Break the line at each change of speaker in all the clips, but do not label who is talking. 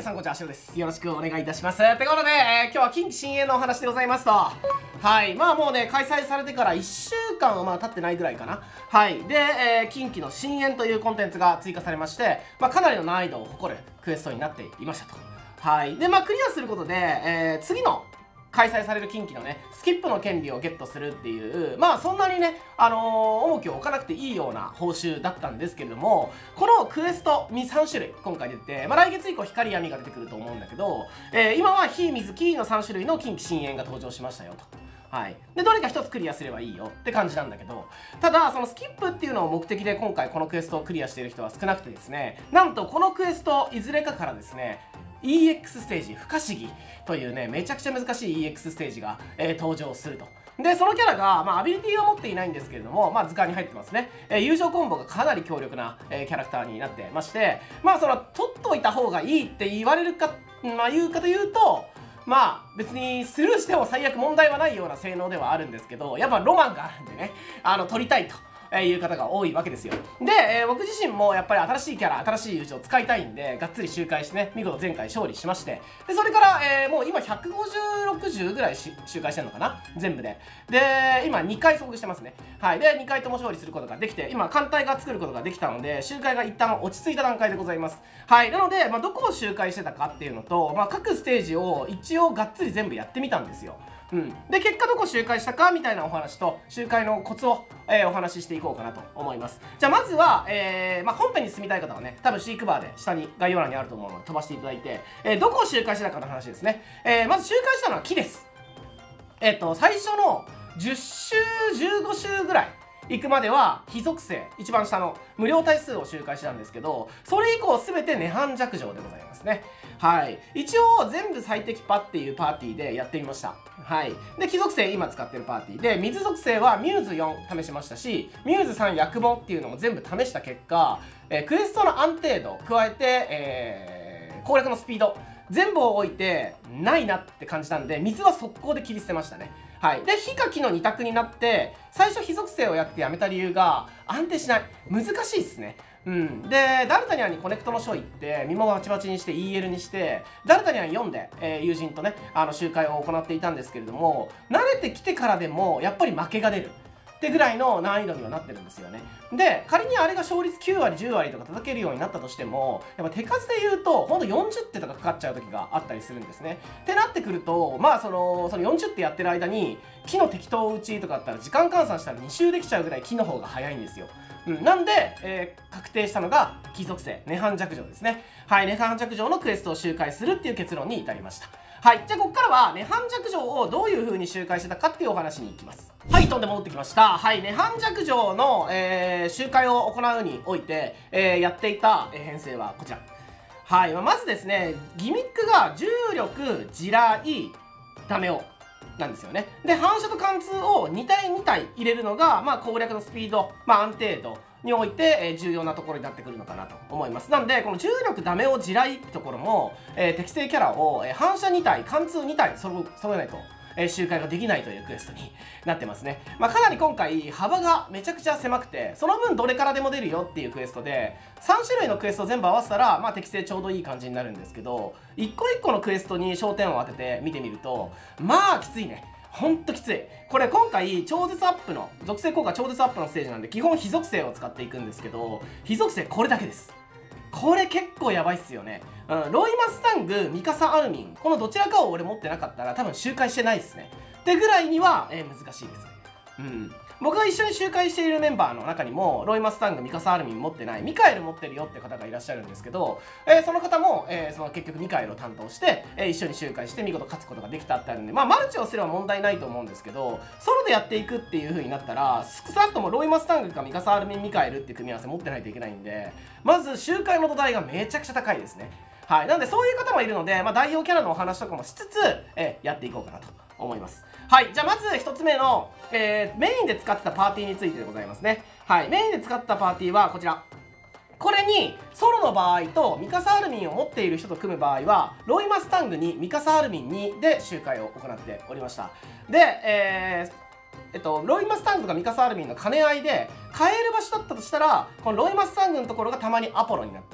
さんこんにちは、しろです。よろしくお願いいたします。ってことで、今日は近畿新鋭のお話でございますと、はい、まあもうね、開催されてから1週間はまあ経ってないぐらいかな。はい。で、近畿の新鋭というコンテンツが追加されまして、まあかなりの難易度を誇るクエストになっていましたと。はい。で、まあクリアすることで、次の開催される近畿のね、スキップの権利をゲットするっていう、まあそんなにね、重きを置かなくていいような報酬だったんですけれども、このクエスト3種類今回出て、まあ来月以降光闇が出てくると思うんだけど、今は火、水、木の3種類の近畿新鋭が登場しましたよと。はい。で、どれか1つクリアすればいいよって感じなんだけど、ただ、そのスキップっていうのを目的で今回このクエストをクリアしている人は少なくてですね、なんとこのクエストいずれかからですね、EX ステージ不可思議というねめちゃくちゃ難しい EX ステージが、登場すると。でそのキャラが、まあ、アビリティは持っていないんですけれども、まあ、図鑑に入ってますね、友情コンボがかなり強力な、キャラクターになってまして、まあその取っといた方がいいって言われるか、まあ、言うかというと、まあ別にスルーしても最悪問題はないような性能ではあるんですけど、やっぱロマンがあるんでね、取りたいという方が多いわけですよ。で、僕自身もやっぱり新しいキャラ、新しい友情を使いたいんで、がっつり周回してね、見事前回勝利しまして、で、それから、もう今150、60ぐらい周回してんのかな全部で。で、今2回遭遇してますね。はい。で、2回とも勝利することができて、今、艦隊が作ることができたので、周回が一旦落ち着いた段階でございます。はい。なので、まあ、どこを周回してたかっていうのと、まあ、各ステージを一応がっつり全部やってみたんですよ。うん、で結果どこ周回したかみたいなお話と周回のコツを、お話ししていこうかなと思います。じゃあまずは、まあ、本編に進みたい方はね多分シークバーで下に概要欄にあると思うので飛ばしていただいて、どこを周回したかの話ですね。まず周回したのは木です。最初の10周15周ぐらい行くまでは非属性一番下の無料対数を周回したんですけど、それ以降全て涅槃弱情でございますね。はい。一応全部最適パっていうパーティーでやってみました。はい。で、木属性今使ってるパーティーで、水属性はミューズ4試しましたし、ミューズ3薬モっていうのも全部試した結果、クエストの安定度加えて、攻略のスピード全部を置いてないなって感じたんで、水は速攻で切り捨てましたね。はい。で、火か木の2択になって、最初火属性をやってやめた理由が安定しない。難しいっすね。うん。で、ダルタニアンにコネクトの書行って、身もバチバチにして EL にして、ダルタニアン4で、友人とね、周回を行っていたんですけれども、慣れてきてからでも、やっぱり負けが出る。ってぐらいの難易度にはなってるんですよね。で、仮にあれが勝率9割、10割とか叩けるようになったとしても、やっぱ手数で言うと、ほんと40手とかかかっちゃう時があったりするんですね。ってなってくると、まあその40手やってる間に、木の適当打ちとかだったら時間換算したら2周できちゃうぐらい木の方が早いんですよ。うん、なんで、確定したのが木属性、涅槃弱情ですね。はい、涅槃弱情のクエストを周回するっていう結論に至りました。はい、じゃあここからは涅槃弱情をどういう風に周回してたかっていうお話に行きます。はい、飛んで戻ってきました。はい、涅槃弱情の、周回を行うにおいて、やっていた、編成はこちら。はい、まずですね、ギミックが重力、地雷、ダメをなんですよね。で、反射と貫通を2体2体入れるのが、まあ、攻略のスピード、まあ、安定度において、重要なところになってくるのかなと思います。なんで、この重力ダメを地雷ってところも、適正キャラを、反射2体、貫通2体揃えないと、周回ができないというクエストになってますね。まあ、かなり今回幅がめちゃくちゃ狭くて、その分どれからでも出るよっていうクエストで、3種類のクエスト全部合わせたら、まあ、適正ちょうどいい感じになるんですけど、一個一個のクエストに焦点を当てて見てみると、まあきついね。ほんときつい。これ今回超絶アップの属性効果超絶アップのステージなんで基本非属性を使っていくんですけど、非属性これだけです。これ結構やばいっすよね。ロイマスタング、ミカサアルミン、このどちらかを俺持ってなかったら多分周回してないっすね。ってぐらいには、難しいですね。うん。僕が一緒に周回しているメンバーの中にもロイマスタング、ミカサアルミン持ってない、ミカエル持ってるよって方がいらっしゃるんですけど、その方も、その結局ミカエルを担当して、一緒に周回して見事勝つことができたってあるんで、まあマルチをすれば問題ないと思うんですけど、ソロでやっていくっていう風になったら少なくともロイマスタングかミカサアルミン、ミカエルっていう組み合わせ持ってないといけないんで、まず周回の土台がめちゃくちゃ高いですね。はい。なんでそういう方もいるので、まあ代表キャラのお話とかもしつつ、やっていこうかなと思います。はい。じゃあまず1つ目の、メインで使ってたパーティーについてでございますね。はい。メインで使ったパーティーはこちら。これにソロの場合とミカサアルミンを持っている人と組む場合はロイマスタングにミカサアルミン2で周回を行っておりました。で、ロイマスタングとかミカサアルミンの兼ね合いで変える場所だったとしたらこのロイマスタングのところがたまにアポロになったり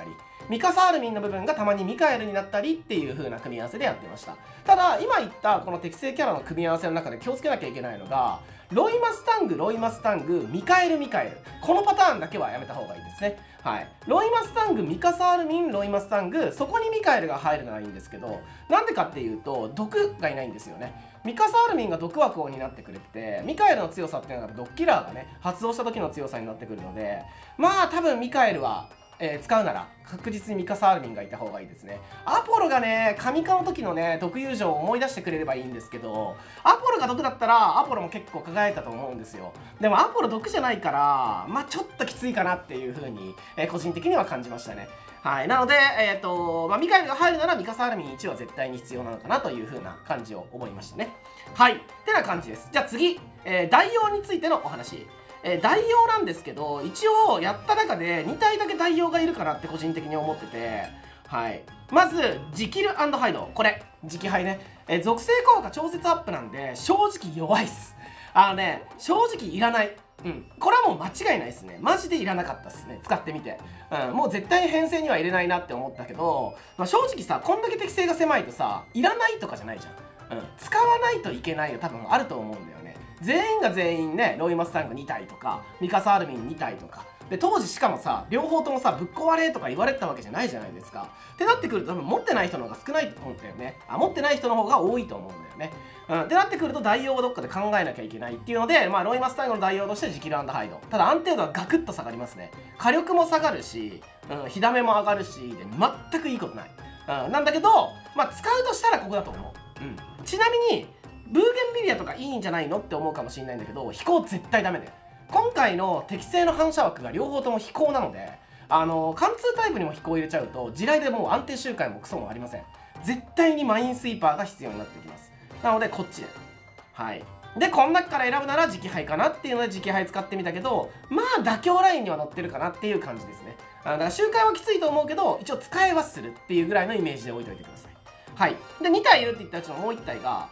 ミカサールミンの部分がたまにミカエルになったりっていう風な組み合わせでやってました。ただ今言ったこの適正キャラの組み合わせの中で気をつけなきゃいけないのが、ロイマスタング、ロイマスタング、ミカエル、ミカエル、このパターンだけはやめた方がいいですね。はい、ロイマスタング、ミカサールミン、ロイマスタング、そこにミカエルが入るならいいんですけど、なんでかっていうと毒がいないんですよね。ミカサールミンが毒枠を担ってくれて、ミカエルの強さっていうのが毒キラーがね発動した時の強さになってくるので、まあ多分ミカエルは使うなら確実にミカサールミンがいた方がいいですね。アポロがね神化の時のね毒友情を思い出してくれればいいんですけど、アポロが毒だったらアポロも結構輝いたと思うんですよ。でもアポロ毒じゃないからまあちょっときついかなっていう風に、個人的には感じましたね。はい、なので、ミカエルが入るならミカサールミン1は絶対に必要なのかなという風な感じを思いましたね。はい、ってな感じです。じゃあ次、代用についてのお話。代用なんですけど、一応やった中で2体だけ代用がいるかなって個人的に思ってて、はい、まずジキル&ハイド、これ磁気杯ね、属性効果調節アップなんで正直弱いっす。正直いらない。これはもう間違いないですね。マジでいらなかったっすね、使ってみて。もう絶対に編成には入れないなって思ったけど、正直さ、こんだけ適性が狭いとさ、いらないとかじゃないじゃん。使わないといけないよ、多分あると思うんだよね。全員が全員ね、ロイマスタング2体とか、ミカサールミン2体とか。で、当時しかもさ、両方ともさ、ぶっ壊れとか言われてたわけじゃないじゃないですか。ってなってくると多分持ってない人の方が少ないと思うんだよね。持ってない人の方が多いと思うんだよね。ってなってくると代用をどっかで考えなきゃいけないっていうので、ロイマスタングの代用としてジキル&ハイド。ただ安定度はガクッと下がりますね。火力も下がるし、火ダメも上がるし、で、全くいいことない。なんだけど、使うとしたらここだと思う。ちなみに、ブーゲンビリアとかいいんじゃないのって思うかもしれないんだけど、飛行絶対ダメで。今回の適正の反射枠が両方とも飛行なので、貫通タイプにも飛行入れちゃうと、地雷でもう安定周回もクソもありません。絶対にマインスイーパーが必要になってきます。なので、こっちで。はい。で、この中から選ぶなら磁気杯かなっていうので磁気杯使ってみたけど、妥協ラインには乗ってるかなっていう感じですね。だから周回はきついと思うけど、一応使えはするっていうぐらいのイメージで置いといてください。はい。で、2体いるって言ったうちのもう1体が、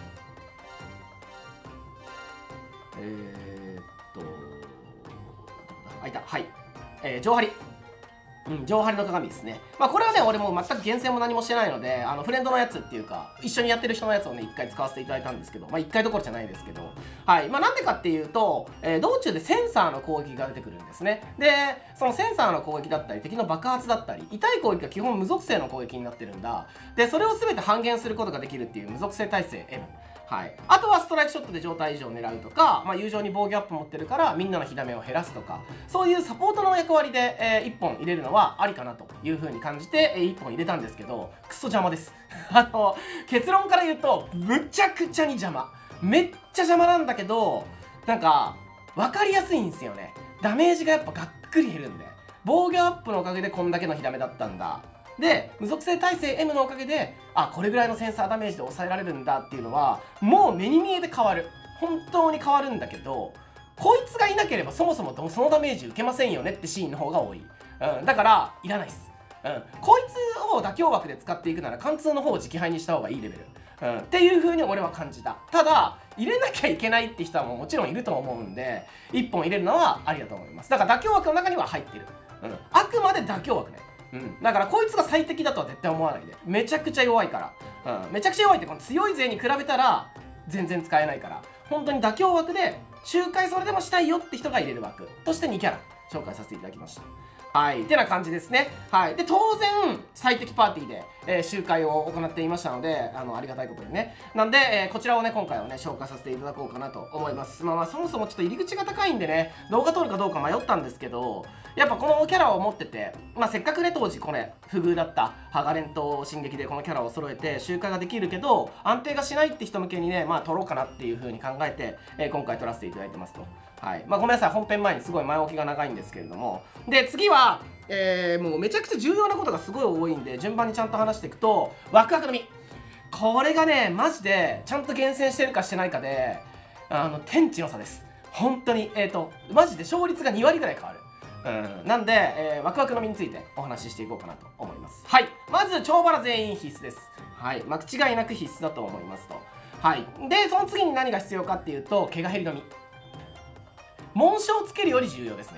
いた。はい。上張り。上張りの鏡ですね。これはね、俺も全く厳選も何もしてないので、フレンドのやつっていうか、一緒にやってる人のやつをね、1回使わせていただいたんですけど、1回どころじゃないですけど、はい。なんでかっていうと、道中でセンサーの攻撃が出てくるんですね。で、そのセンサーの攻撃だったり、敵の爆発だったり、痛い攻撃が基本無属性の攻撃になってるんだ。で、それを全て半減することができるっていう無属性耐性 M。はい、あとはストライクショットで状態以上を狙うとか、友情に防御アップ持ってるからみんなの火ダメを減らすとか、そういうサポートの役割で、1本入れるのはありかなという風に感じて、1本入れたんですけど、クソ邪魔です。結論から言うとむちゃくちゃに邪魔。めっちゃ邪魔なんだけど、なんか分かりやすいんですよね。ダメージがやっぱがっくり減るんで、防御アップのおかげでこんだけの火ダメだったんだ。で、無属性耐性 M のおかげで、これぐらいのセンサーダメージで抑えられるんだっていうのは、もう目に見えて変わる。本当に変わるんだけど、こいつがいなければそもそもそのダメージ受けませんよねってシーンの方が多い。だから、いらないっす。こいつを妥協枠で使っていくなら、貫通の方を磁気杯にした方がいいレベル。っていう風に俺は感じた。ただ、入れなきゃいけないって人はもちろんいると思うんで、1本入れるのはありだと思います。だから妥協枠の中には入ってる。あくまで妥協枠ね。だからこいつが最適だとは絶対思わないで。めちゃくちゃ弱いから。めちゃくちゃ弱いって、この強い勢に比べたら全然使えないから、本当に妥協枠で周回それでもしたいよって人が入れる枠として2キャラ紹介させていただきました。はい。ってな感じですね。はい。で、当然、最適パーティーで、集会を行っていましたので、ありがたいことにね。なんで、こちらをね、今回はね、紹介させていただこうかなと思います。そもそもちょっと入り口が高いんでね、動画撮るかどうか迷ったんですけど、やっぱこのキャラを持ってて、せっかくね、当時これ、不遇だった、ハガレンと進撃でこのキャラを揃えて、集会ができるけど、安定がしないって人向けにね、撮ろうかなっていう風に考えて、今回撮らせていただいてますと。はい。ごめんなさい、本編前にすごい前置きが長いんですけれども。で、次は、もうめちゃくちゃ重要なことがすごい多いんで、順番にちゃんと話していくと、ワクワクの実。これがね、マジで、ちゃんと厳選してるかしてないかで、天地の差です。本当に。マジで勝率が2割ぐらい変わる。なんで、ワクワクの実についてお話ししていこうかなと思います。はい。まず、超バラ全員必須です。はい。間違いなく必須だと思いますと。はい。で、その次に何が必要かっていうと、毛が減りの実。紋章をつけるより重要ですね。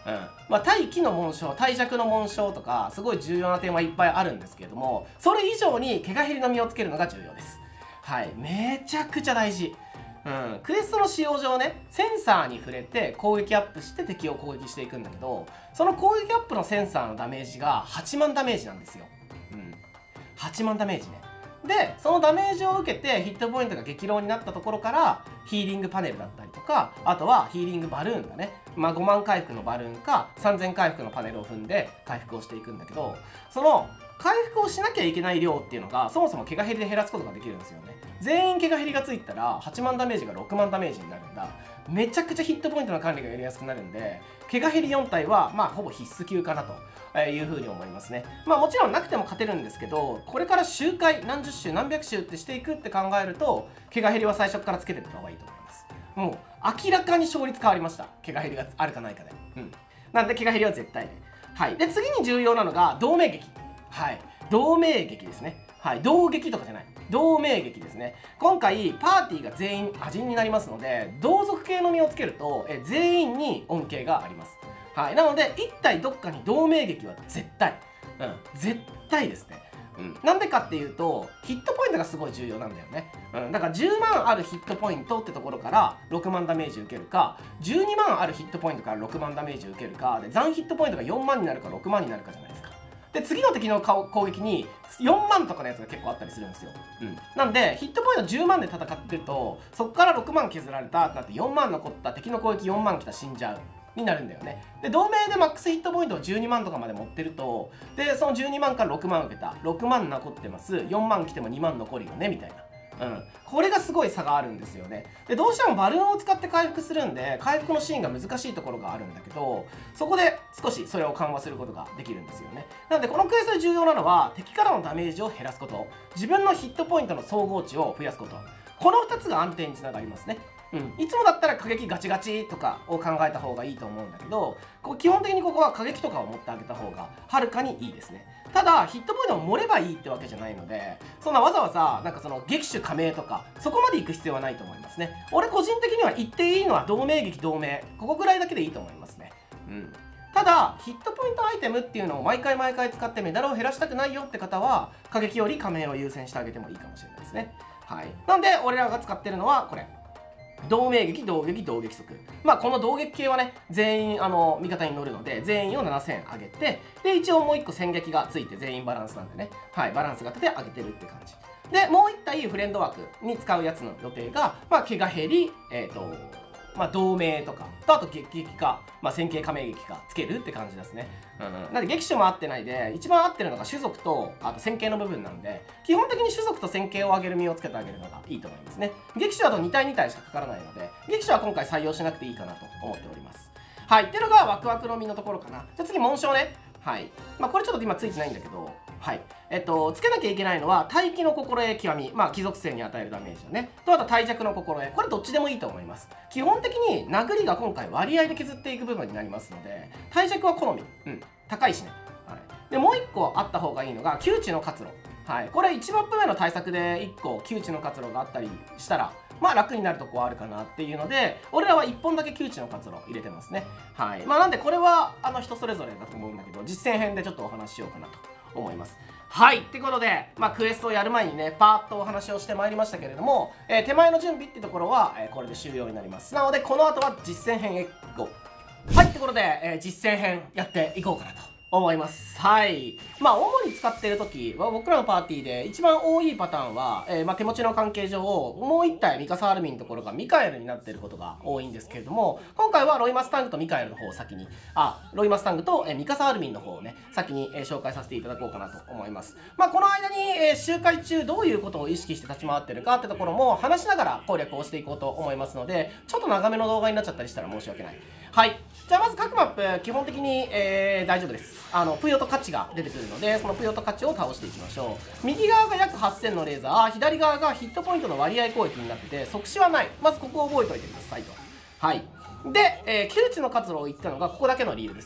まあ、対気の紋章、対弱の紋章とかすごい重要な点はいっぱいあるんですけれども、それ以上に怪我減りの実をつけるのが重要です。はい、めちゃくちゃ大事。クエストの使用上ね、センサーに触れて攻撃アップして敵を攻撃していくんだけど、その攻撃アップのセンサーのダメージが8万ダメージなんですよ。8万ダメージね。でそのダメージを受けてヒットポイントが激ローになったところからヒーリングパネルだったりとか、あとはヒーリングバルーンだね、まあ、5万回復のバルーンか3000回復のパネルを踏んで回復をしていくんだけど、その回復をしなきゃいけない量っていうのがそもそも怪我減りで減らすことができるんですよね。全員怪我減りがついたら8万ダメージが6万ダメージになるんだ。めちゃくちゃヒットポイントの管理がやりやすくなるんで、怪我減り4体はまあほぼ必須級かなというふうに思いますね。まあもちろんなくても勝てるんですけど、これから周回何十周何百周ってしていくって考えると怪我減りは最初からつけてった方がいいと思います。もう明らかに勝率変わりました、怪我減りがあるかないかで。なんで怪我減りは絶対で。はい。で次に重要なのが同盟劇。はい、同盟劇ですね。はい、同撃とかじゃない、同盟劇ですね。今回パーティーが全員亜人になりますので、同族系の実をつけると全員に恩恵があります。はい、なので1体どっかに同盟劇は絶対、絶対ですね。なんでかっていうとヒットポイントがすごい重要なんだよね。だから10万あるヒットポイントってところから6万ダメージ受けるか、12万あるヒットポイントから6万ダメージ受けるかで、残ヒットポイントが4万になるか6万になるかじゃないですか。で次の敵の攻撃に4万とかのやつが結構あったりするんですよ。なんでヒットポイント10万で戦ってると、そこから6万削られたってなって4万残った、敵の攻撃4万来た死んじゃうになるんだよね。で同盟でマックスヒットポイントを12万とかまで持ってると、でその12万から6万受けた、6万残ってます、4万来ても2万残るよねみたいな。これがすごい差があるんですよね。でどうしてもバルーンを使って回復するんで回復のシーンが難しいところがあるんだけど、そこで少しそれを緩和することができるんですよね。なのでこのクエストで重要なのは敵からのダメージを減らすこと、自分のヒットポイントの総合値を増やすこと、この2つが安定につながりますね。いつもだったら過激ガチガチとかを考えた方がいいと思うんだけど、基本的にここは過激とかを持ってあげた方がはるかにいいですね。ただヒットポイントを盛ればいいってわけじゃないので、そんなわざわざなんかその撃手加盟とかそこまで行く必要はないと思いますね。俺個人的には言っていいのは同盟劇同盟、ここぐらいだけでいいと思いますね。ただヒットポイントアイテムっていうのを毎回毎回使ってメダルを減らしたくないよって方は過激より加盟を優先してあげてもいいかもしれないですね。はい、なんで俺らが使ってるのはこれ、同盟劇同撃同撃速。まあこの同撃系はね全員味方に乗るので全員を7000上げて、で一応もう1個戦撃がついて全員バランスなんでね、はい、バランス型で上げてるって感じで、もう1体フレンド枠に使うやつの予定が、まあ怪我減りまあ同盟とかと、あと撃撃か、まあ線形加盟撃かつけるって感じですね。なんで撃手も合ってないで、一番合ってるのが種族とあと線形の部分なんで、基本的に種族と線形を上げる実をつけてあげるのがいいと思いますね。撃手だと2体2体しかかからないので、撃手は今回採用しなくていいかなと思っております。はい、っていうのがワクワクの実のところかな。じゃあ次紋章ね。はい、まあこれちょっと今ついてないんだけど、はい、つけなきゃいけないのは大気の心得極み、まあ貴族性に与えるダメージだねと、あと大弱の心得、これどっちでもいいと思います。基本的に殴りが今回割合で削っていく部分になりますので、大弱は好み、高いしね。はい、でもう1個あった方がいいのが窮地の活路。はい、これ1マップ目の対策で1個窮地の活路があったりしたらまあ楽になるとこはあるかなっていうので、俺らは1本だけ窮地の活路入れてますね。はい、まあなんでこれは人それぞれだと思うんだけど、実践編でちょっとお話ししようかなと思います。はい、ってことで、まあ、クエストをやる前にねパーッとお話をしてまいりましたけれども、手前の準備ってところは、これで終了になります。なのでこの後は実践編へ行こう。はい、ってことで、実践編やっていこうかなと思います。はい。まあ主に使っている時は僕らのパーティーで一番多いパターンは、まあ、手持ちの関係上もう1体ミカサールミンのところがミカエルになっていることが多いんですけれども、今回はロイマスタングとミカエルの方を先にロイマスタングと、ミカサールミンの方をね先に、紹介させていただこうかなと思います。まあこの間に、周回中どういうことを意識して立ち回ってるかってところも話しながら攻略をしていこうと思いますので、ちょっと長めの動画になっちゃったりしたら申し訳ない。はい、じゃあまず各マップ基本的に、大丈夫です。プヨと価値が出てくるので、そのプヨと価値を倒していきましょう。右側が約8000のレーザー、左側がヒットポイントの割合攻撃になってて即死はない。まずここを覚えておいてくださいと。はい、で、窮地の活路を言ったのがここだけの理由ですね。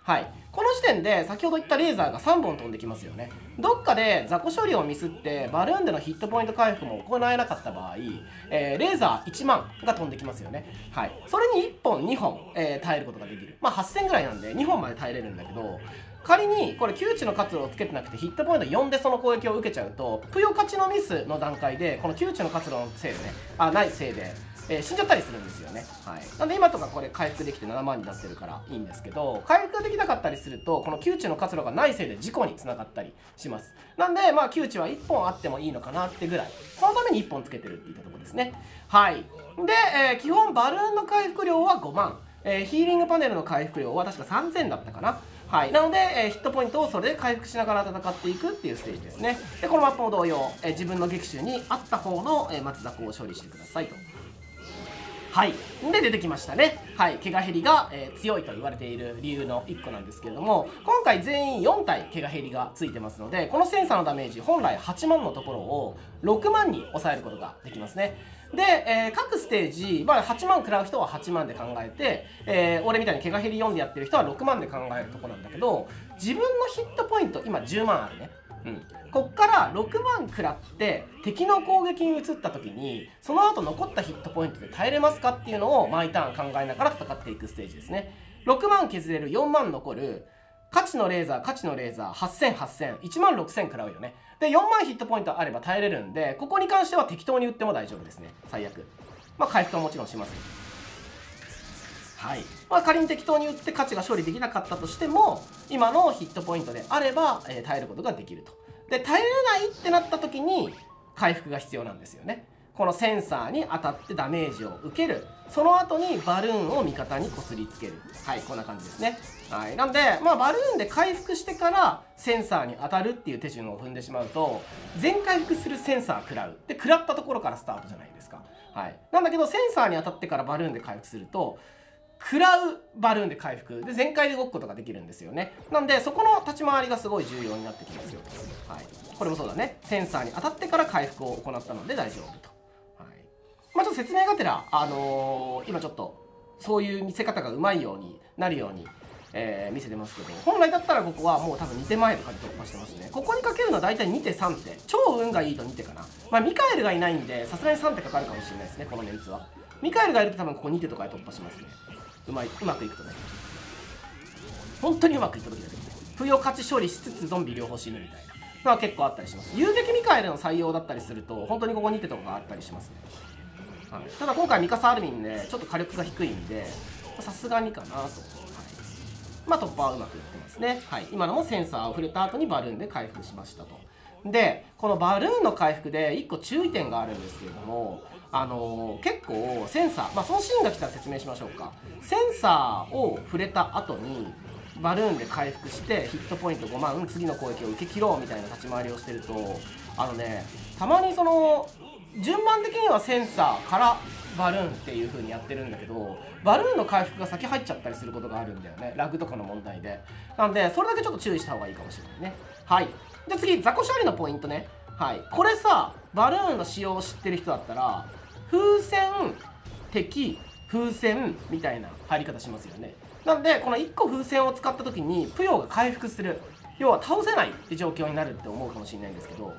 はい、この時点で先ほど言ったレーザーが3本飛んできますよね。どっかで雑魚処理をミスってバルーンでのヒットポイント回復も行えなかった場合、レーザー1万が飛んできますよね。はい、それに1本2本、耐えることができる。まあ8000ぐらいなんで2本まで耐えれるんだけど、仮にこれ窮地の活路をつけてなくてヒットポイント4でその攻撃を受けちゃうと、ぷよ勝ちのミスの段階でこの窮地の活路のせいでね、ないせいで死んじゃったりするんですよね。はい、なんで今とかこれ回復できて7万になってるからいいんですけど、回復できなかったりするとこの窮地の活路がないせいで事故につながったりします。なんでまあ窮地は1本あってもいいのかなってぐらい、そのために1本つけてるっていったところですね。はい、で、基本バルーンの回復量は5万、ヒーリングパネルの回復量は確か3000だったかな。はい、なので、ヒットポイントをそれで回復しながら戦っていくっていうステージですね。でこのマップも同様、自分の撃手に合った方の、松雑魚を処理してくださいと。はい、で出てきましたね。はい、毛ガヘリが、強いと言われている理由の1個なんですけれども、今回全員4体毛ガヘリがついてますので、このセンサーのダメージ本来8万のところを6万に抑えることができますね。で、各ステージ、まあ、8万食らう人は8万で考えて、俺みたいに毛ガヘリ4でやってる人は6万で考えるとこなんだけど、自分のヒットポイント今10万あるね。こっから6万食らって敵の攻撃に移った時にその後残ったヒットポイントで耐えれますかっていうのを毎ターン考えながら戦っていくステージですね。6万削れる、4万残る、価値のレーザー、8000、8000、1万6000食らうよね。で4万ヒットポイントあれば耐えれるんで、ここに関しては適当に打っても大丈夫ですね。最悪まあ回復はもちろんしますけど、はい、まあ、仮に適当に打って価値が処理できなかったとしても今のヒットポイントであれば、耐えることができると。で耐えれないってなった時に回復が必要なんですよね。このセンサーに当たってダメージを受ける、その後にバルーンを味方にこすりつける。はい、こんな感じですね。はい、なんでまあバルーンで回復してからセンサーに当たるっていう手順を踏んでしまうと、全回復するセンサー食らうで、食らったところからスタートじゃないですか。はい、なんだけどセンサーに当たってからバルーンで回復すると食らうバルーンで回復で全開で動くことができるんですよね。なんでそこの立ち回りがすごい重要になってきますよ。はい、これもそうだね。センサーに当たってから回復を行ったので大丈夫と。はい、まあちょっと説明がてら、今ちょっとそういう見せ方がうまいようになるように、見せてますけど、本来だったらここはもう多分2手前とかで突破してますね。ここにかけるのは大体2手3手、超運がいいと2手かな。まあミカエルがいないんでさすがに3手かかるかもしれないですね。このメンツはミカエルがいると多分ここ2手とかで突破しますね。うまくいくとね、本当にうまくいった時だけど、不要勝ち処理しつつゾンビ両方死ぬみたいなのは結構あったりします。遊撃ミカエルの採用だったりすると本当にここ2手とかがあったりしますね。はい、ただ今回ミカサアルミンでちょっと火力が低いんでさすがにかなと。はい、まあ突破はうまくいってますね。はい、今のもセンサーを触れた後にバルーンで回復しましたと。でこのバルーンの回復で1個注意点があるんですけれども、結構センサー、まあそのシーンが来たら説明しましょうか。センサーを触れた後にバルーンで回復してヒットポイント5万、次の攻撃を受け切ろうみたいな立ち回りをしてると、たまにその順番的にはセンサーからバルーンっていう風にやってるんだけど、バルーンの回復が先入っちゃったりすることがあるんだよね、ラグとかの問題で。なんでそれだけちょっと注意した方がいいかもしれないね。はい、で次雑魚処理のポイントね。はい、これさバルーンの使用を知ってる人だったら風船敵風船みたいな入り方しますよね。なんでこの1個風船を使った時にプヨが回復する、要は倒せないって状況になるって思うかもしれないんですけど、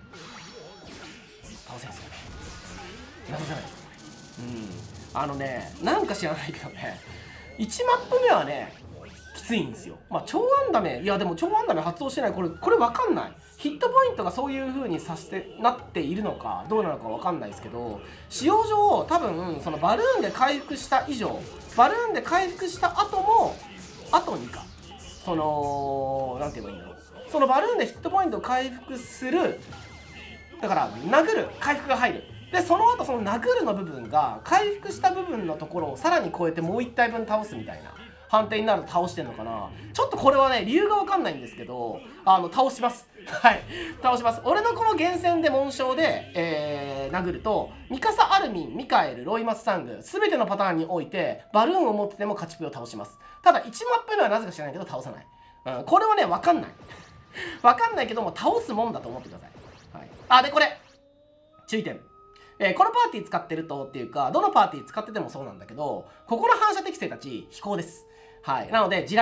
倒せんすよね。謎じゃないですか。なんか知らないけどね、1マップ目はねきついんですよ。まあ超安ダメ、いやでも超安ダメ発動してない、これ分かんない。ヒットポイントがそういう風にさせてなっているのかどうなのか分かんないですけど、使用上多分そのバルーンで回復した以上、バルーンで回復した後も後にか、そのなんて言えばいいんだろう、そのバルーンでヒットポイントを回復する、だから殴る回復が入る。でその後その殴るの部分が回復した部分のところをさらに超えてもう1体分倒すみたいな判定になると倒してんのかな。ちょっとこれはね理由が分かんないんですけど、倒します。はい、倒します。俺のこの厳選で紋章で、殴るとミカサアルミン、ミカエル、ロイマスタング全てのパターンにおいてバルーンを持ってても勝ちプを倒します。ただ1マップ目はなぜか知らないけど倒さない。これはね分かんない分かんないけども倒すもんだと思ってください。はい、でこれ注意点、このパーティー使ってるとっていうか、どのパーティー使っててもそうなんだけど、ここの反射適性たち非行です。はい、なので地雷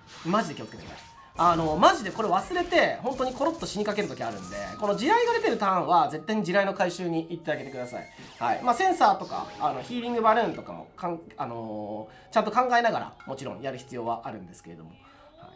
マジで気をつけてください。マジでこれ忘れて本当にコロッと死にかける時あるんで、この地雷が出てるターンは絶対に地雷の回収に行ってあげてください。はい。まあセンサーとかヒーリングバルーンとかもちゃんと考えながらもちろんやる必要はあるんですけれども、はい、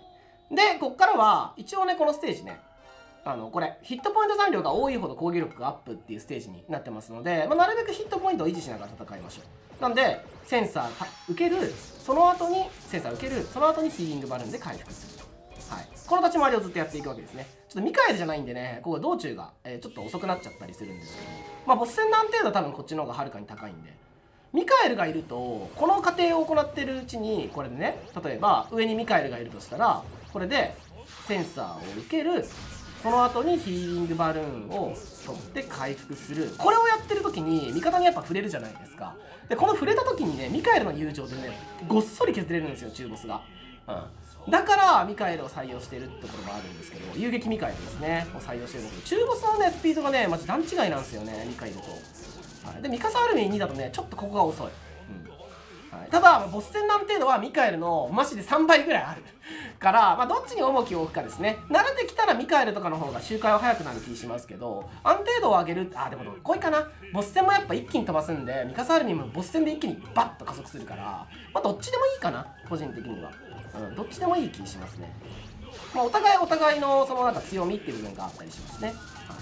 でこっからは一応ねこのステージねこれヒットポイント残量が多いほど攻撃力がアップっていうステージになってますので、まあ、なるべくヒットポイントを維持しながら戦いましょう。なんでセンサー受ける、その後にセンサー受ける、その後にヒーリングバルーンで回復すると。はい、この立ち回りをずっとやっていくわけですね。ちょっとミカエルじゃないんでね、ここ道中が、ちょっと遅くなっちゃったりするんですけど、まあ、ボス戦の安定度は多分こっちの方がはるかに高いんで、ミカエルがいるとこの過程を行ってるうちにこれでね、例えば上にミカエルがいるとしたらこれでセンサーを受ける、その後にヒーリングバルーンを取って回復する。これをやってる時に味方にやっぱ触れるじゃないですか。でこの触れた時にね、ミカエルの友情でねごっそり削れるんですよ、中ボスが。だからミカエルを採用しているってところもあるんですけど、遊撃ミカエルですねを採用してるんですけど、中ボスのねスピードがねマジ段違いなんですよね、ミカエルと。はい、でミカサアルミン2だとねちょっとここが遅い。はい、ただボス戦の安定度はミカエルのマジで3倍ぐらいあるから、まあ、どっちに重きを置くかですね。慣れてきたらミカエルとかの方が周回は早くなる気しますけど、安定度を上げる、でもどっこいかな。ボス戦もやっぱ一気に飛ばすんで、ミカサアルミンもボス戦で一気にバッと加速するから、まあ、どっちでもいいかな個人的には。どっちでもいい気しますね。まあ、お互いのそのなんか強みっていう部分があったりしますね。はい、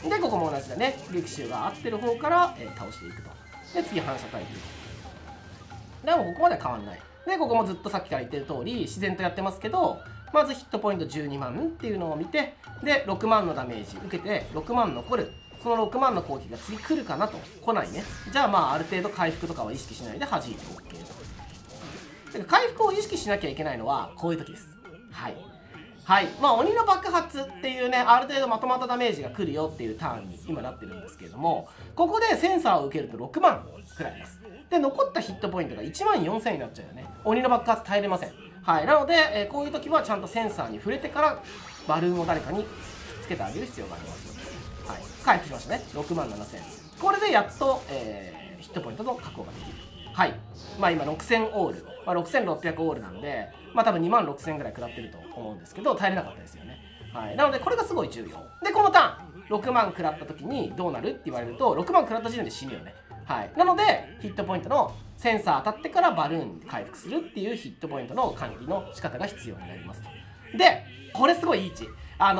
でここも同じだね。激臭が合ってる方から、倒していくと。で次反射タイプ。でもここまでは変わんない。でここもずっとさっきから言ってる通り自然とやってますけど、まずヒットポイント12万っていうのを見て、で6万のダメージ受けて6万残る。その6万の攻撃が次来るかなと。来ないね。じゃあまあある程度回復とかは意識しないで弾いて OK と。回復を意識しなきゃいけないのはこういう時です。はい。はい。まあ鬼の爆発っていうね、ある程度まとまったダメージが来るよっていうターンに今なってるんですけれども、ここでセンサーを受けると6万くらいです。で残ったヒットポイントが1万4000になっちゃうよね。鬼の爆発耐えれません。はい。なので、こういう時はちゃんとセンサーに触れてからバルーンを誰かにつけてあげる必要があります。はい。回復しましたね。6万7000。これでやっと、ヒットポイントの確保ができる。はい。まあ今6000オール、まあ、6600オールなんで、まあ多分2万6000ぐらい食らってると思うんですけど、耐えれなかったですよね。はい。なのでこれがすごい重要。で、このターン、6万食らった時にどうなるって言われると、6万食らった時点で死ぬよね。はい、なのでヒットポイントのセンサー当たってからバルーン回復するっていうヒットポイントの管理の仕方が必要になりますと。でこれすごいいい位置。セン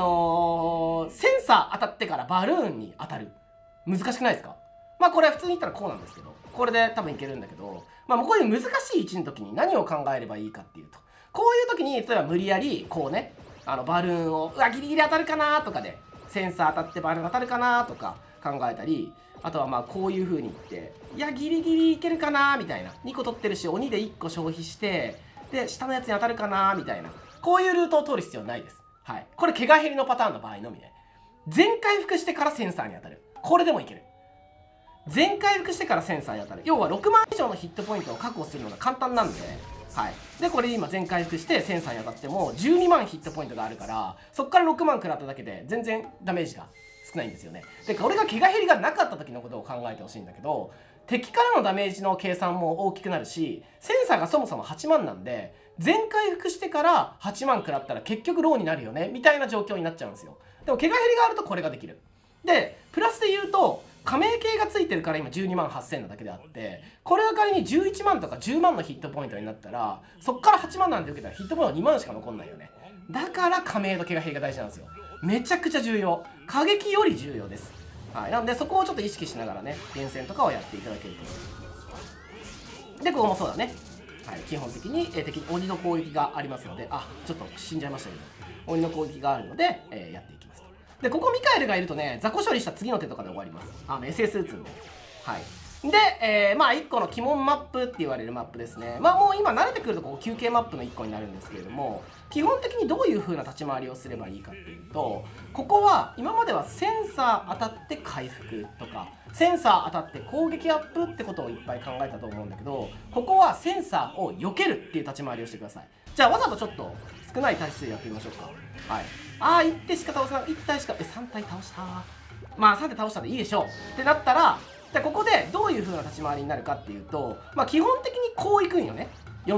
サー当たってからバルーンに当たる。難しくないですか？まあこれは普通に言ったらこうなんですけど、これで多分いけるんだけど、まあこういう難しい位置の時に何を考えればいいかっていうと、こういう時に例えば無理やりこうね、バルーンをギリギリ当たるかなとかで、センサー当たってバルーン当たるかなとか考えたり、あとはまあこういう風に言って、いやギリギリいけるかなみたいな、2個取ってるし鬼で1個消費してで下のやつに当たるかなみたいな、こういうルートを通る必要ないです。はい、これ怪我減りのパターンの場合のみね。全回復してからセンサーに当たる、これでもいける。全回復してからセンサーに当たる、要は6万以上のヒットポイントを確保するのが簡単なんで、はい、でこれ今全回復してセンサーに当たっても12万ヒットポイントがあるから、そこから6万食らっただけで全然ダメージが少ないんですよね。でこれが怪我減りがなかった時のことを考えてほしいんだけど、敵からのダメージの計算も大きくなるし、センサーがそもそも8万なんで全回復してから8万食らったら結局ローになるよねみたいな状況になっちゃうんですよ。でも怪我減りがあるとこれができる。でプラスで言うと加盟系がついてるから今12万8000なだけであって、これが仮に11万とか10万のヒットポイントになったら、そっから8万なんて受けたらヒットポイント2万しか残んないよね。だから加盟と怪我減りが大事なんですよ。めちゃくちゃ重要。過激より重要です。はい、なのでそこをちょっと意識しながらね、連戦とかをやっていただけると思います。でここもそうだね。はい、基本的に、敵に鬼の攻撃がありますので、ちょっと死んじゃいましたけど、鬼の攻撃があるので、やっていきますと。でここミカエルがいるとね、雑魚処理した次の手とかで終わります。SS 打つんで。はい。で、まあ1個の鬼門マップって言われるマップですね。まあもう今慣れてくるとここ休憩マップの1個になるんですけれども、基本的にどういう風な立ち回りをすればいいかっていうと、ここは今まではセンサー当たって回復とか、センサー当たって攻撃アップってことをいっぱい考えたと思うんだけど、ここはセンサーを避けるっていう立ち回りをしてください。じゃあわざとちょっと少ない体数でやってみましょうか。はい。1体しか倒さない。1体しか3体倒した。まあ3体倒したでいいでしょうってなったら、じゃあここでどういう風な立ち回りになるかっていうと、まあ基本的にこういくんよね。4体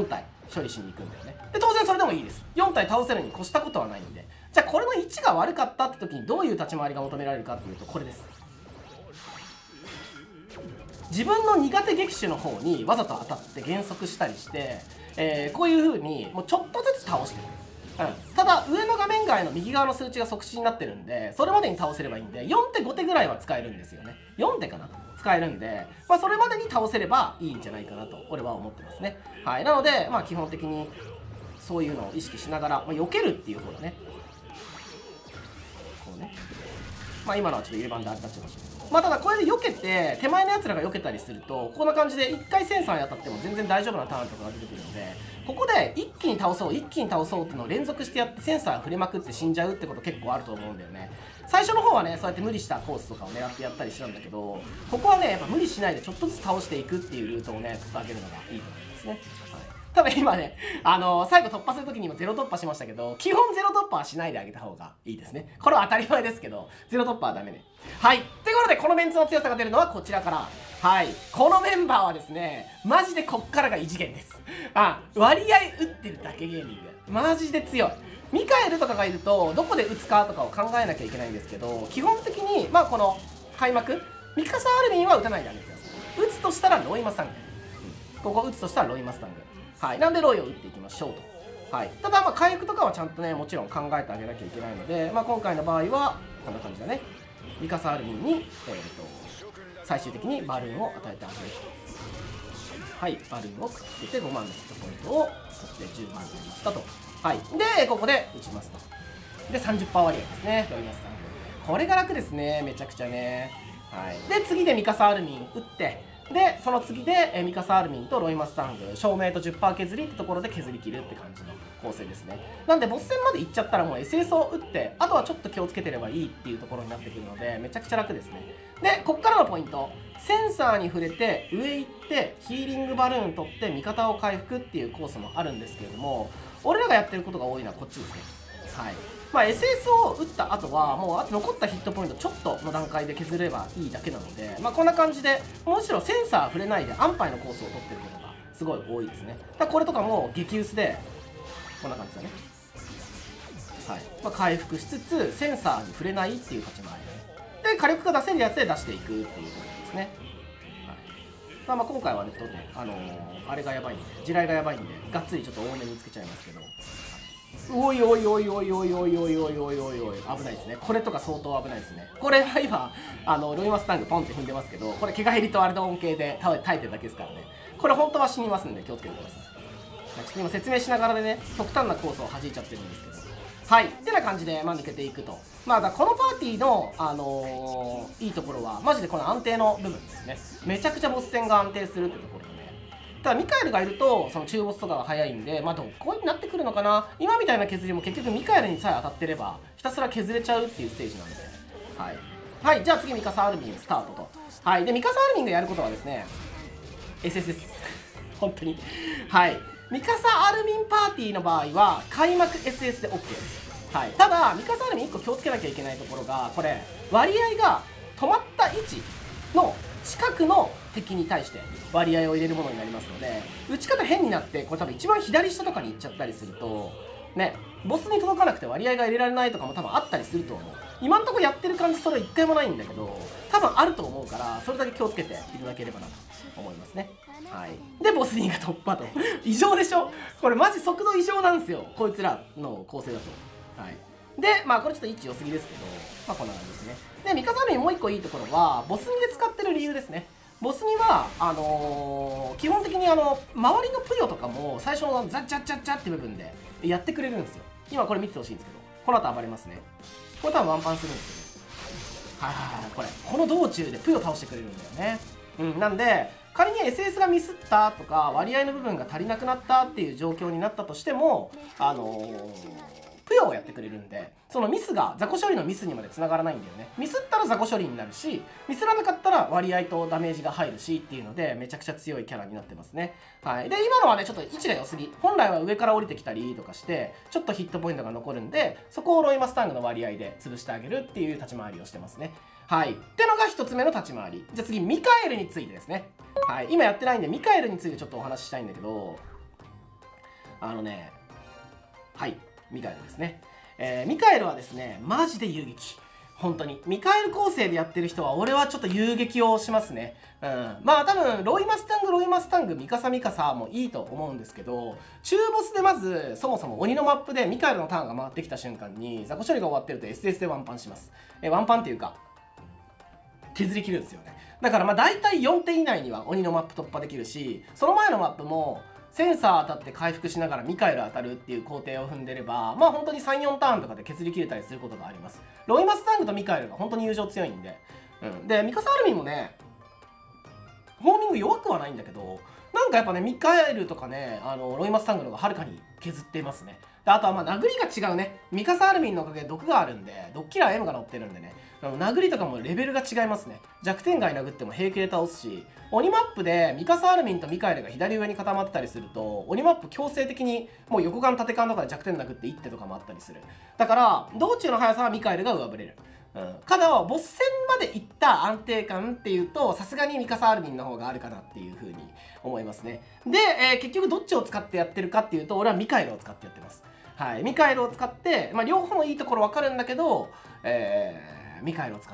処理しに行くんだよね。で当然それでもいいです。4体倒せるに越したことはないんで。じゃあこれの位置が悪かったって時にどういう立ち回りが求められるかっていうとこれです。自分の苦手撃手の方にわざと当たって減速したりして、こういう風にもうちょっとずつ倒してくる。ただ上の画面外の右側の数値が即死になってるんで、それまでに倒せればいいんで、4手5手ぐらいは使えるんですよね。4手かな使えるんで、それまでに倒せればいいんじゃないかなと俺は思ってますね。はい、なので基本的にそういうのを意識しながら、避けるっていう方だね。こうね、今のはちょっと入れ番であれになっちゃいましたけど、ただこれで避けて手前のやつらが避けたりするとこんな感じで1回センサーに当たっても全然大丈夫なターンとかが出てくるので、ここで一気に倒そう一気に倒そうっていうのを連続してやってセンサー触れまくって死んじゃうってこと結構あると思うんだよね。最初の方はねそうやって無理したコースとかを狙ってやったりしたんだけど、ここはねやっぱ無理しないでちょっとずつ倒していくっていうルートをね取ってあげるのがいいと思いますね。はい、ただ今ね、最後突破するときにもゼロ突破しましたけど、基本ゼロ突破はしないであげた方がいいですね。これは当たり前ですけど、ゼロ突破はダメね。はい。ということで、このメンツの強さが出るのはこちらから。はい。このメンバーはですね、マジでこっからが異次元です。割合打ってるだけゲーミング。マジで強い。ミカエルとかがいると、どこで打つかとかを考えなきゃいけないんですけど、基本的に、この開幕、ミカサ・アルミンは打たないであげてください。打つとしたらロイマスタング。ここ打つとしたらロイマスタング。はい、なんでロイを打っていきましょうと。はい、ただ回復とかはちゃんとねもちろん考えてあげなきゃいけないので、今回の場合はこんな感じだね。ミカサ・アルミンに、最終的にバルーンを与えてあげる。はい、バルーンをくっつけて5万のヒットポイントを取って10万になりましたと。はい、でここで打ちますと。で 30% 割合ですね、ロイマスタング。これが楽ですね、めちゃくちゃね。はい、で次でミカサ・アルミン打って、でその次でミカサ・アルミンとロイマスタング照明と 10% 削りってところで削り切るって感じの構成ですね。なんでボス戦まで行っちゃったらもう SS を打ってあとはちょっと気をつけてればいいっていうところになってくるのでめちゃくちゃ楽ですね。でこっからのポイント、センサーに触れて上行ってヒーリングバルーン取って味方を回復っていうコースもあるんですけれども、俺らがやってることが多いのはこっちですね。はい、SS を打った後はもうあと残ったヒットポイントちょっとの段階で削ればいいだけなので、こんな感じでむしろセンサー触れないで安牌のコースを取ってることがすごい多いですね。だからこれとかも激薄でこんな感じだね。はい、回復しつつセンサーに触れないっていう立ち回りで火力が出せるやつで出していくっていうことですね。はい、今回はねちょっとねあれがやばいんで地雷がやばいんでがっつりちょっと多めにつけちゃいますけど、おいおいおいおいおいおいおいおいおいおいおい危ないですね。これとか相当危ないですね。これは今ロイマスタングポンって踏んでますけど、これ怪我減りとあれの恩恵で耐えてるだけですからね。これ本当は死にますんで気をつけてください。ちょっと今説明しながらでね極端なコースを弾いちゃってるんですけど、はいってな感じで抜けていくと。だこのパーティーのいいところはマジでこの安定の部分ですね。めちゃくちゃボス戦が安定するってところでね。ただミカエルがいるとその中ボスとかが早いんでどこになってくるのかな。今みたいな削りも結局ミカエルにさえ当たってればひたすら削れちゃうっていうステージなんで、はい、じゃあ次ミカサ・アルミンスタートと。はい、でミカサ・アルミンがやることはですね SS です本当に。はい、ミカサ・アルミンパーティーの場合は開幕 SS で OK です。はい、ただミカサ・アルミン1個気をつけなきゃいけないところが、これ割合が止まった位置の近くの敵に対して割合を入れるものになりますので、打ち方変になってこれ多分一番左下とかに行っちゃったりするとね、ボスに届かなくて割合が入れられないとかも多分あったりすると思う。今んとこやってる感じそれは一回もないんだけど多分あると思うから、それだけ気をつけていただければなと思いますね。はい、でボス2が突破と異常でしょこれマジ速度異常なんですよこいつらの構成だと。はい、でこれちょっと位置良すぎですけどこんな感じですね。でミカサルミンもう1個いいところはボス2で使ってる理由ですね。ボスには基本的に周りのプヨとかも最初のザッチャッチャッチャって部分でやってくれるんですよ。今これ見ててほしいんですけど、この後暴れますね。これ多分ワンパンするんですけど、この道中でプヨ倒してくれるんだよね。なんで仮に SS がミスったとか割合の部分が足りなくなったっていう状況になったとしてもプヨをやってくれるんで、そのミスが雑魚処理のミスにまでつながらないんだよね。ミスったら雑魚処理になるし、ミスらなかったら割合とダメージが入るしっていうのでめちゃくちゃ強いキャラになってますね。はい、で今のはねちょっと位置が良すぎ、本来は上から降りてきたりとかしてちょっとヒットポイントが残るんで、そこをロイマスタングの割合で潰してあげるっていう立ち回りをしてますね。はい、ってのが1つ目の立ち回り。じゃあ次ミカエルについてですね。はい、今やってないんでミカエルについてちょっとお話ししたいんだけど、 はい、ミカエルですね。ミカエルはですね、マジで遊撃。本当に。ミカエル構成でやってる人は、俺はちょっと遊撃をしますね。まあ多分、ロイマスタング、ミカサもいいと思うんですけど、中ボスでまず、そもそも鬼のマップでミカエルのターンが回ってきた瞬間に、雑魚処理が終わってると SS でワンパンします。ワンパンっていうか、削り切るんですよね。だからまあ大体4手以内には鬼のマップ突破できるし、その前のマップも、センサー当たって回復しながらミカエル当たるっていう工程を踏んでれば、まあ本当に 3,4 ターンとかで削り切れたりすることがあります。ロイマスタングとミカエルが本当に友情強いんで。で、ミカサアルミンもね、ホーミング弱くはないんだけど、なんかやっぱね、ミカエルとかね、ロイマスタングの方がはるかに削っていますね。であとはまあ殴りが違うね。ミカサアルミンのおかげで毒があるんで、ドッキラー M が乗ってるんでね、殴りとかもレベルが違いますね。弱点外殴っても平気で倒すし、鬼マップでミカサアルミンとミカエルが左上に固まってたりすると、鬼マップ強制的にもう横間縦間とかで弱点殴って1手とかもあったりする。だから道中の速さはミカエルが上振れる。ただボス戦までいった安定感っていうと、さすがにミカサアルミンの方があるかなっていう風に思いますね。で、結局どっちを使ってやってるかっていうと、俺はミカエルを使ってやってます。はい、ミカエルを使って、まあ、両方のいいところ分かるんだけど、ミカエルを使って、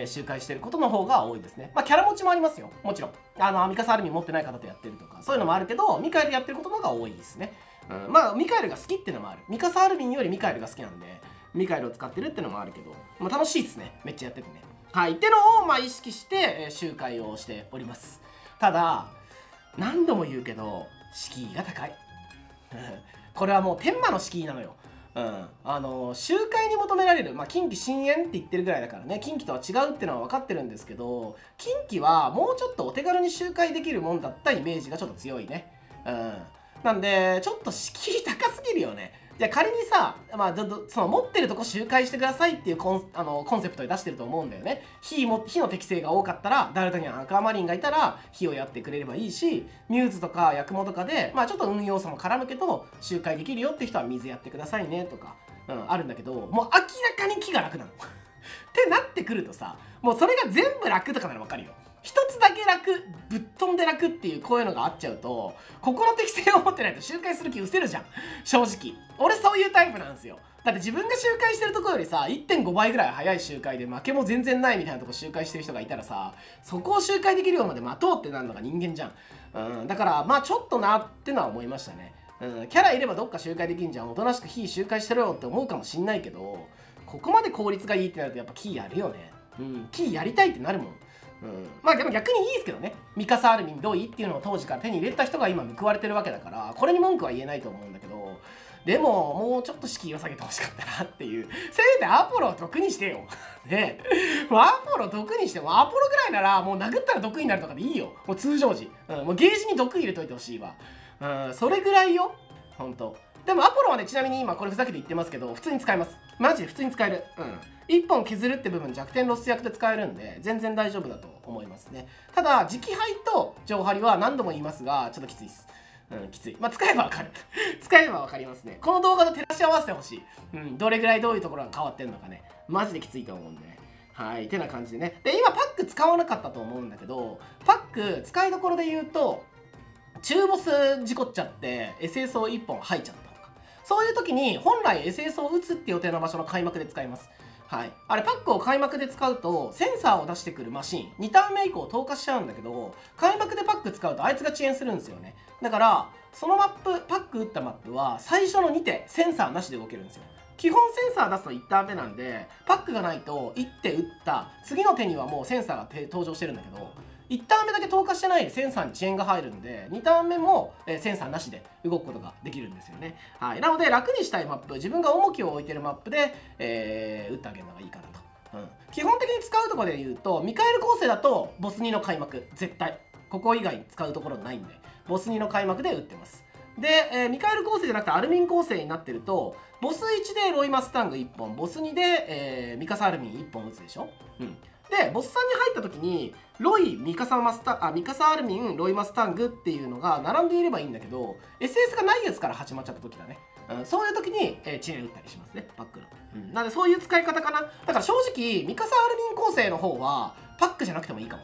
周回してることの方が多いですね。まあ、キャラ持ちもありますよ。もちろん。ミカサアルミン持ってない方とやってるとか、そういうのもあるけど、ミカエルやってることの方が多いですね。まあ、ミカエルが好きっていうのもある。ミカサアルミンよりミカエルが好きなんで、ミカエルを使ってるっていうのもあるけど、まあ、楽しいですね。めっちゃやっててね。はい。ってのを、まあ、意識して、周回をしております。ただ、何度も言うけど、敷居が高い。これはもう天魔の敷居なのよ。周回に求められる、まあ、近畿深淵って言ってるぐらいだからね、近畿とは違うっていうのは分かってるんですけど、近畿はもうちょっとお手軽に周回できるもんだったイメージがちょっと強いね。なんで、ちょっと敷居高すぎるよね。じゃあ仮にさ、まあ、その持ってるとこ周回してくださいっていうコンセプトで出してると思うんだよね。火の適性が多かったら、ダルタニャン、アクアマリンがいたら火をやってくれればいいし、ミューズとかヤクモとかで、まあちょっと運要素も絡むけど、周回できるよって人は水やってくださいねとか、あるんだけど、もう明らかに気が楽なの。ってなってくるとさ、もうそれが全部楽とかならわかるよ。一つだけ楽、ぶっ飛んで楽っていうこういうのがあっちゃうと、ここの適性を持ってないと周回する気失せるじゃん。正直。俺そういうタイプなんですよ。だって自分が周回してるとこよりさ、1.5 倍ぐらい早い周回で負けも全然ないみたいなとこ周回してる人がいたらさ、そこを周回できるようまで待とうってなるのが人間じゃん。だからまあちょっとなってのは思いましたね。キャラいればどっか周回できんじゃん。おとなしく火周回してろよって思うかもしんないけど、ここまで効率がいいってなるとやっぱキーやるよね。キーやりたいってなるもん。まあでも逆にいいですけどね。ミカサアルミンどういいっていうのを当時から手に入れた人が今報われてるわけだから、これに文句は言えないと思うんだけど、でももうちょっと敷居を下げてほしかったなっていう。せめてアポロを得にしてよ。ねもうアポロ得にしても、アポロぐらいならもう殴ったら得になるとかでいいよ。もう通常時。もうゲージに毒入れといてほしいわ。それぐらいよ。ほんと。でもアポロはね、ちなみに今これふざけて言ってますけど、普通に使えます。マジで普通に使える。1本削るって部分弱点ロス役で使えるんで、全然大丈夫だと思いますね。ただ、磁気配と上張りは何度も言いますが、ちょっときついです。きつい。まあ、使えばわかる。使えばわかりますね。この動画と照らし合わせてほしい。どれぐらいどういうところが変わってんのかね。マジできついと思うんでね。はい。てな感じでね。で、今パック使わなかったと思うんだけど、パック使いどころで言うと、中ボス事故っちゃって SS を1本吐いちゃったとか。そういう時に本来 SS を打つって予定の場所の開幕で使います。はい、あれパックを開幕で使うとセンサーを出してくるマシン2ターン目以降投下しちゃうんだけど、開幕でパック使うとあいつが遅延するんですよね。だからそのマップ、パック打ったマップは最初の2手センサーなしで動けるんですよ。基本センサー出すの1ターン目なんで、パックがないと1手打った次の手にはもうセンサーが登場してるんだけど、1ターン目だけ投下してないでセンサーに遅延が入るんで、2ターン目もセンサーなしで動くことができるんですよね。はい、なので楽にしたいマップ、自分が重きを置いてるマップで、打ってあげるのがいいかなと。基本的に使うところで言うと、ミカエル構成だとボス2の開幕、絶対。ここ以外使うところないんで、ボス2の開幕で打ってます。で、ミカエル構成じゃなくてアルミン構成になってると、ボス1でロイマスタング1本、ボス2で、ミカサアルミン1本打つでしょ。で、ボス3に入った時に、ロイ、ミカサアルミン、ロイマスタングっていうのが並んでいればいいんだけど、SS がないやつから始まっちゃった時だね。そういう時に、遅延打ったりしますね、パックの。なので、そういう使い方かな。だから正直、ミカサアルミン構成の方は、パックじゃなくてもいいかも。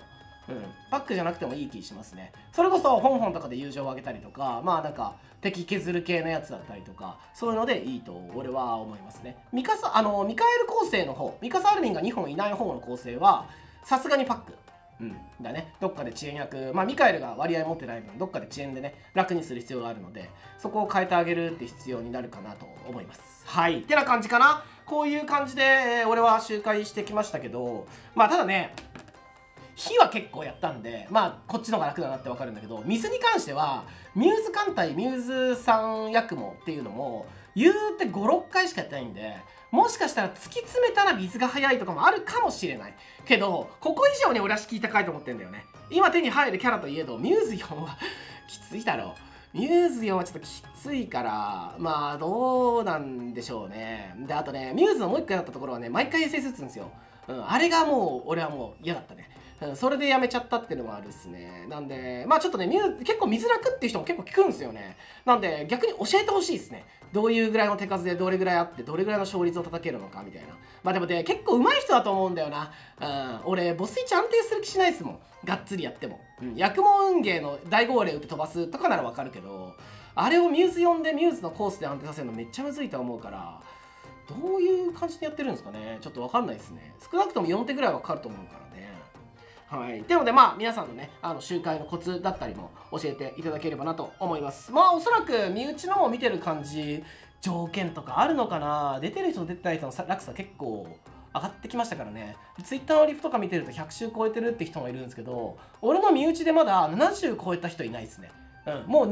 パックじゃなくてもいい気しますね。それこそ本とかで友情をあげたりとか、まあなんか敵削る系のやつだったりとか、そういうのでいいと俺は思いますね。ミカエル構成の方、ミカサ・アルミンが2本いない方の構成はさすがにパックだね。どっかで遅延役、まあミカエルが割合持ってない分どっかで遅延でね楽にする必要があるので、そこを変えてあげるって必要になるかなと思います。はいってな感じかな。こういう感じで、俺は周回してきましたけど、まあただね火は結構やったんで、まあこっちの方が楽だなって分かるんだけど、水に関してはミューズ艦隊ミューズさんヤクモっていうのも言うて56回しかやってないんで、もしかしたら突き詰めたら水が速いとかもあるかもしれないけど、ここ以上に俺は敷居高いと思ってんだよね。今手に入るキャラといえどミューズ4はきついだろう。ミューズ4はちょっときついから、まあどうなんでしょうね。であとね、ミューズのもう一回だったところはね、毎回 SS 打つんですよ。あれがもう俺はもう嫌だったね。それでやめちゃったっていうのもあるっすね。なんでまあちょっとね結構見づらくっていう人も結構聞くんですよね。なんで逆に教えてほしいですね。どういうぐらいの手数でどれぐらいあってどれぐらいの勝率を叩けるのかみたいな。まあでもね結構上手い人だと思うんだよな。俺ボス1安定する気しないっすもん、がっつりやっても。薬門運ゲーの大号令打って飛ばすとかならわかるけど、あれをミューズ呼んでミューズのコースで安定させるのめっちゃむずいと思うから、どういう感じでやってるんですかね。ちょっとわかんないですね。少なくとも4手ぐらいはかかると思うからね。はい。ってのでまあ皆さんのね周回のコツだったりも教えていただければなと思います。まあおそらく身内のも見てる感じ条件とかあるのかな。出てる人と出てない人の落差結構上がってきましたからね。ツイッターのリプとか見てると100周超えてるって人もいるんですけど、俺の身内でまだ70超えた人いないですね。もう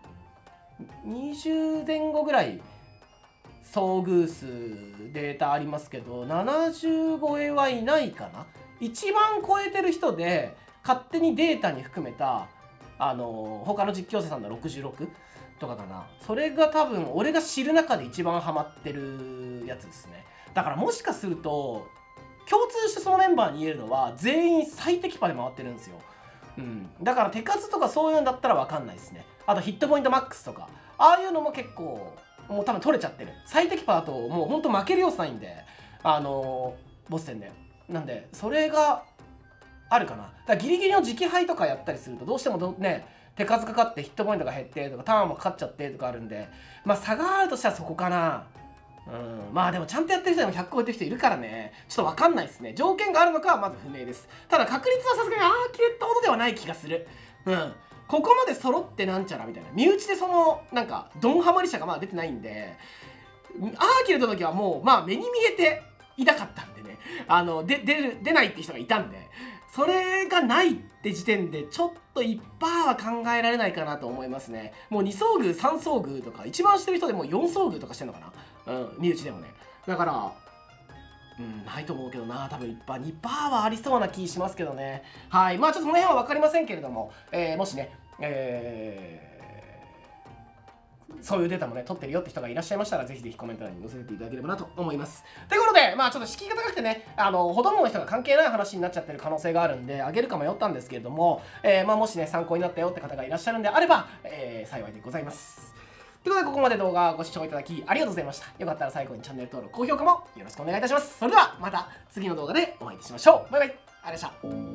20前後ぐらい遭遇数データありますけど、70超えはいないかな。一番超えてる人で勝手にデータに含めた他の実況者さんの66とかかな。それが多分俺が知る中で一番ハマってるやつですね。だからもしかすると共通してそのメンバーに言えるのは全員最適パで回ってるんですよ。だから手数とかそういうんだったら分かんないですね。あとヒットポイントマックスとかああいうのも結構もう多分取れちゃってる。最適パだともうほんと負ける要素ないんでボス戦で。なんでそれがあるかな。だからギリギリの直配とかやったりするとどうしてもね手数かかってヒットポイントが減ってとかターンもかかっちゃってとかあるんで、まあ差があるとしたらそこかな。まあでもちゃんとやってる人でも100超えてる人いるからね、ちょっと分かんないですね。条件があるのかはまず不明です。ただ確率はさすがにキレットほどではない気がする。ここまで揃ってなんちゃらみたいな身内でそのなんかドンハマり者がまだ出てないんで、アーキレットの時はもうまあ目に見えていなかったんでね、出ないって人がいたんで、それがないって時点でちょっと 1% は考えられないかなと思いますね。もう2遭遇3遭遇とか一番してる人でもう4遭遇とかしてんのかな。身内でもね。だからないと思うけどな。多分 1%、2% はありそうな気しますけどね。はい。まあちょっとその辺は分かりませんけれども、もしね、そういうデータもね取ってるよって人がいらっしゃいましたら、ぜひぜひコメント欄に載せていただければなと思います。ということでまあちょっと敷居が高くてねほとんどの人が関係ない話になっちゃってる可能性があるんであげるか迷ったんですけれども、まあもしね参考になったよって方がいらっしゃるんであれば、幸いでございます。ということでここまで動画をご視聴いただきありがとうございました。よかったら最後にチャンネル登録高評価もよろしくお願いいたします。それではまた次の動画でお会いいたしましょう。バイバイ。ありがとうございました。